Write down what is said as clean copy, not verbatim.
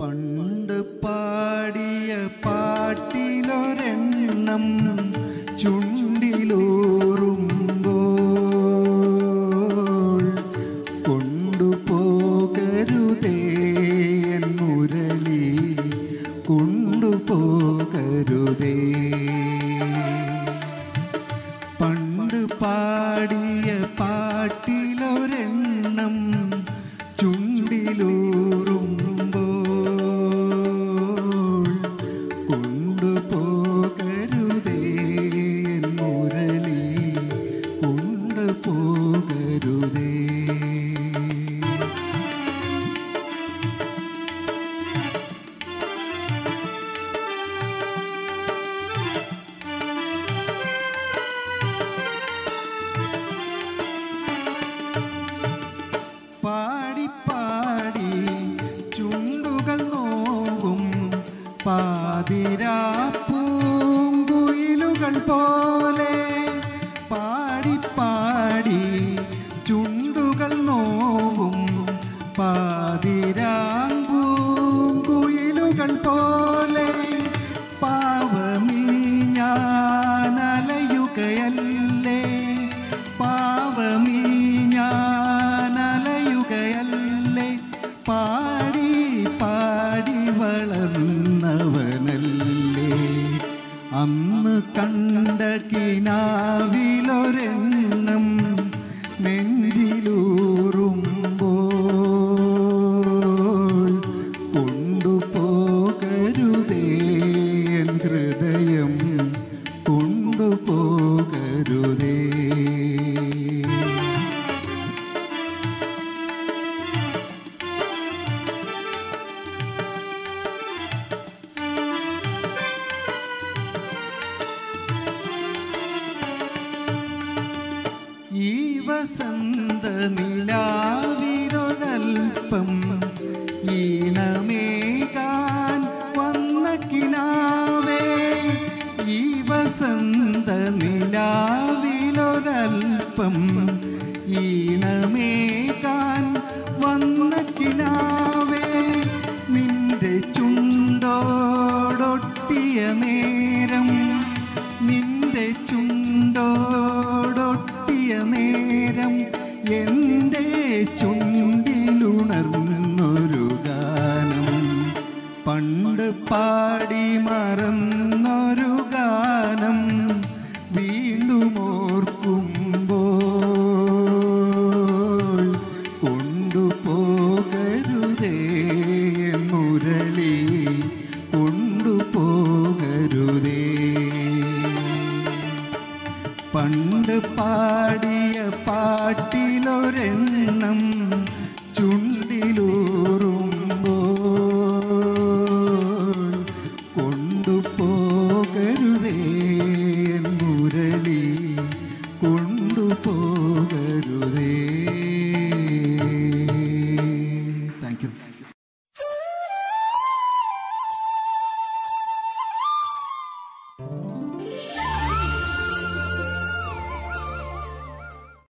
പണ്ട് പാടിയ പാട്ടിലൊരെണ്ണം ചുണ്ടിലൂറുമ്പോൾ കൊണ്ടുപോകരുതേ എൻ മുരളി, കൊണ്ടുപോകരുതേ. പണ്ട് പാടിയ പാട്ടിലൊരെണ്ണം ചുണ്ടിലൂറുമ്പോൾ കൊണ്ടുപോകരുതേ എൻ മുരളി, കൊണ്ടുപോകരുതേ. പാടി പാടി ചുണ്ടുകൾ നോവും പാതിരാപ്പൂങ്കുയിലുകൾ പോലെ, പാടി പാടി ചുണ്ടുകൾ നോവും പാതിരാപ്പൂങ്കുയിലുകൾ പോലെ, പാവമീ ഞാനലയുകയല്ലേ, പാവമീ ഞാനലയുകയല്ലേ, പാടി പാടി വളർന്നവനല്ലേ. അന്ന് കണ്ട കിനാവിലൊരെണ്ണം നെഞ്ചിലൂറുമ്പോൾ കൊണ്ടുപോകരുതേ എൻ ഹൃദയം, കൊണ്ടുപോകരുതേ. ഈ വസന്ത നിലാവിലൊരൽപ്പം ഈണമേകാൻ വന്ന കിനാവേ, ഈ വസന്ത നിലാവിലൊരൽപ്പം ഈണമേകാൻ വന്ന കിനാവേ, നിന്റെ ചുണ്ടോടൊട്ടിയ നേരം, നിന്റെ ചുണ്ടോടൊട്ടിയ നേരം എൻ്റെ ചുണ്ടിലുണർന്നൊരു ഗാനം, പണ്ട് പാടി മറന്നൊരു ഗാനം വീണ്ടും ഓർക്കുമ്പോൾ കൊണ്ടുപോകരുതേ എൻ മുരളി, കൊണ്ടുപോകരുതേ. പണ്ട് പാടിയ പാട്ടിലൊരെണ്ണം